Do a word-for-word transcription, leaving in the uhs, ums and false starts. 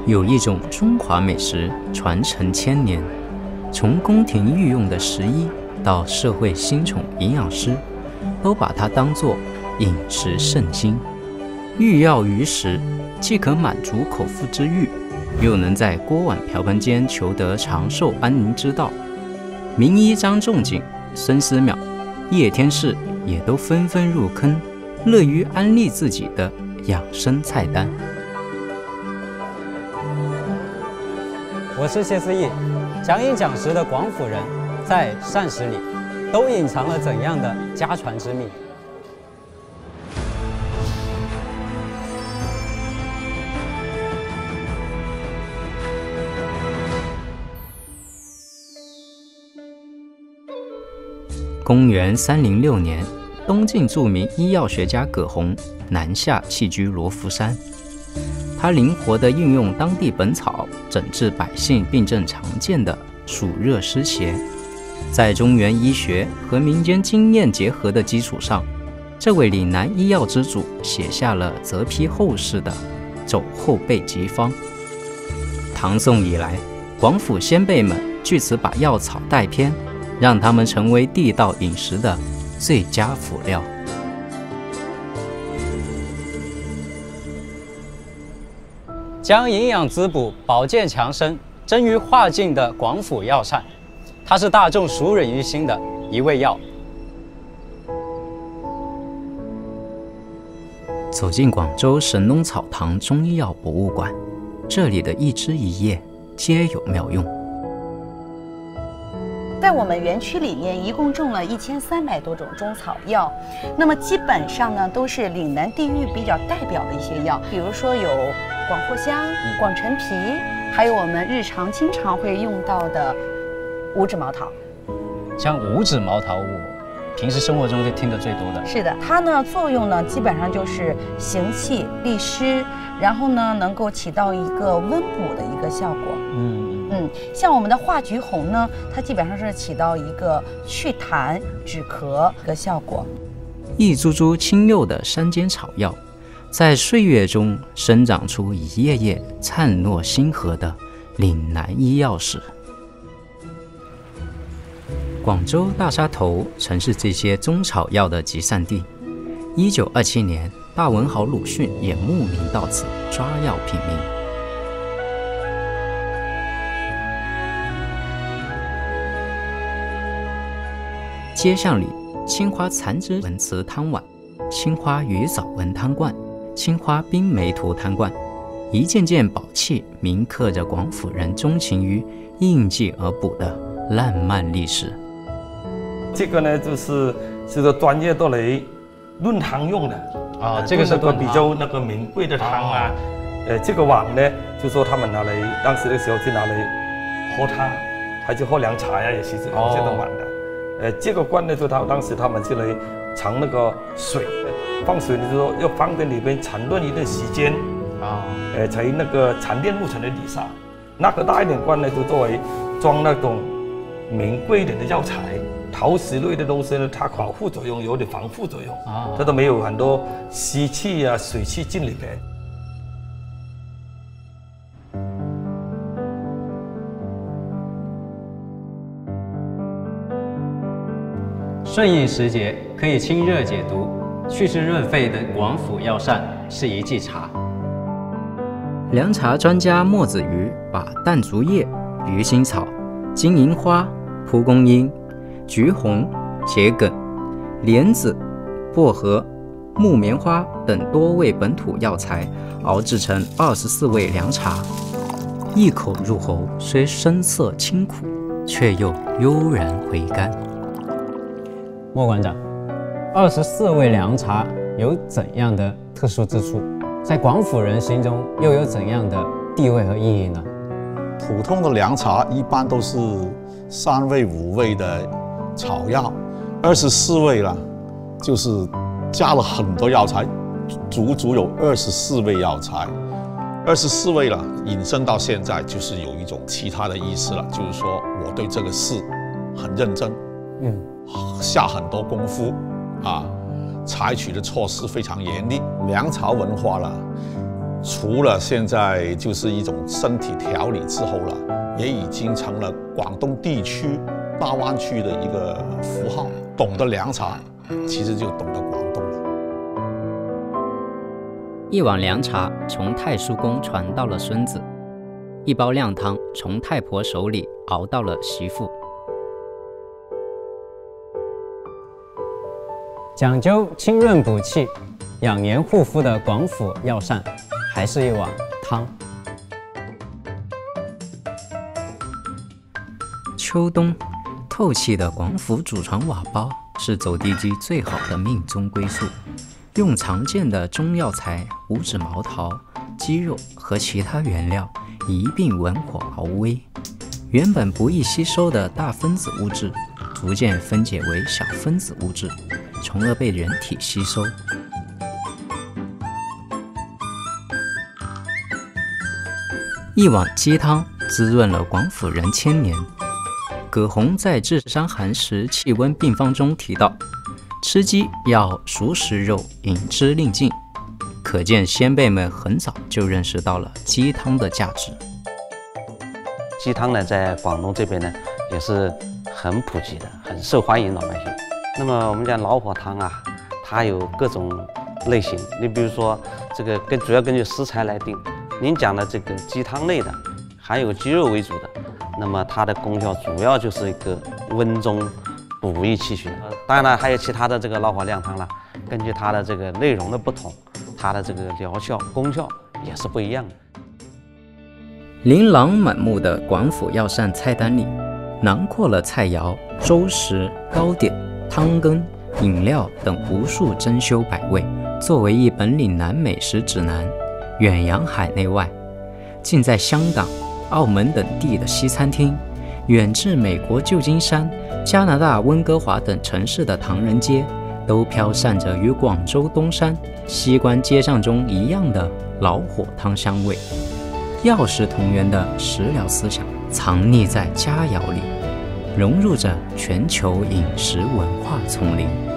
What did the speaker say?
有一种中华美食传承千年，从宫廷御用的食医到社会新宠营养师，都把它当作饮食圣经。御药于食，既可满足口腹之欲，又能在锅碗瓢盆间求得长寿安宁之道。名医张仲景、孙思邈、叶天士也都纷纷入坑，乐于安利自己的养生菜单。 我是谢思义，讲饮讲食的广府人在膳食里都隐藏了怎样的家传之秘？ 公元三零六年，东晋著名医药学家葛洪南下弃居罗浮山。他灵活地运用当地本草，诊治百姓病症常见的暑热湿邪。在中原医学和民间经验结合的基础上，这位岭南医药之祖写下了泽批后世的走后备急方。唐宋以来，广府先辈们据此把药草带偏，让它们成为地道饮食的最佳辅料。 将营养滋补、保健强身臻于化境的广府药膳，它是大众熟稔于心的一味药。 走进广州神农草堂中医药博物馆，这里的一枝一叶皆有妙用。 在我们园区里面，一共种了一千三百多种中草药，那么基本上呢都是岭南地域比较代表的一些药，比如说有广藿香、广陈皮，还有我们日常经常会用到的五指毛桃。 像五指毛桃，我平时生活中就听得最多的。 是的，它呢作用呢基本上就是行气利湿，然后呢能够起到一个温补的一个效果。嗯。嗯，像我们的化橘红呢，它基本上是起到一个祛痰止咳的效果。 一株株青幼的山间草药，在岁月中生长出一页页灿若星河的岭南医药史。广州大沙头曾是这些中草药的集散地。一九二七年，大文豪鲁迅也慕名到此抓药品茗。街巷里，青花残枝文瓷汤碗，青花鱼藻纹汤罐，青花冰梅图汤罐，一件件宝器铭刻着广府人钟情于应季而补的浪漫历史。 这个呢，就是这个专业的来炖汤用的啊，这个是那个比较那个名贵的汤啊。呃，这个碗呢，就说他们拿来当时的时候就拿来喝汤，还就喝凉茶呀，也是这这种碗的。呃，这个罐呢，就他当时他们就来藏那个水，放水呢，就说要放在里边沉炖一段时间啊，呃，才那个沉淀物成的底沙。那个大一点罐呢，就作为装那种名贵一点的药材。陶石类的东西呢，它保护作用有点防腐作用啊，它都没有很多湿气啊、水气进里边。 顺应时节，可以清热解毒、祛湿润肺的广府药膳是一剂茶。 凉茶专家莫子瑜把淡竹叶、鱼腥草、金银花、蒲公英、橘红、桔梗、莲子、薄荷、木棉花等多味本土药材熬制成二十四味凉茶，一口入喉，虽深涩清苦，却又悠然回甘。 莫馆长，二十四味凉茶有怎样的特殊之处？在广府人心中又有怎样的地位和意义呢？ 普通的凉茶一般都是三味五味的草药，二十四味了，就是加了很多药材，足足有二十四味药材。二十四味了，引申到现在就是有一种其他的意思了，就是说我对这个事很认真，嗯，下很多功夫啊，采取的措施非常严厉。凉茶文化了， 除了现在就是一种身体调理之后了，也已经成了广东地区大湾区的一个符号。懂得凉茶，其实就懂得广东了。 一碗凉茶从太叔公传到了孙子，一包靓汤从太婆手里熬到了媳妇。 讲究清润补气、养颜护肤的广府药膳，还是一碗汤。 秋冬透气的广府祖传瓦煲是走地鸡最好的命中归宿。用常见的中药材五指毛桃、鸡肉和其他原料一并文火熬煨，原本不易吸收的大分子物质逐渐分解为小分子物质，从而被人体吸收。一碗鸡汤滋润了广府人千年。葛洪在《治伤寒食气温病方》中提到，吃鸡要熟食肉，饮之令尽，可见先辈们很早就认识到了鸡汤的价值。 鸡汤呢，在广东这边呢也是很普及的，很受欢迎老百姓。那么我们讲老火汤啊，它有各种类型，你比如说这个跟主要根据食材来定。您讲的这个鸡汤类的，含有鸡肉为主的，那么它的功效主要就是一个温中补益气血。当然了，还有其他的这个老火靓汤了，根据它的这个内容的不同，它的这个疗效功效也是不一样的。 琳琅满目的广府药膳菜单里，囊括了菜肴、粥食、糕点、汤羹、饮料等无数珍馐百味。作为一本岭南美食指南，远扬海内外，近在香港、澳门等地的西餐厅，远至美国旧金山、加拿大温哥华等城市的唐人街，都飘散着与广州东山、西关街巷中一样的老火汤香味。药食同源的食疗思想藏匿在佳肴里，融入着全球饮食文化丛林。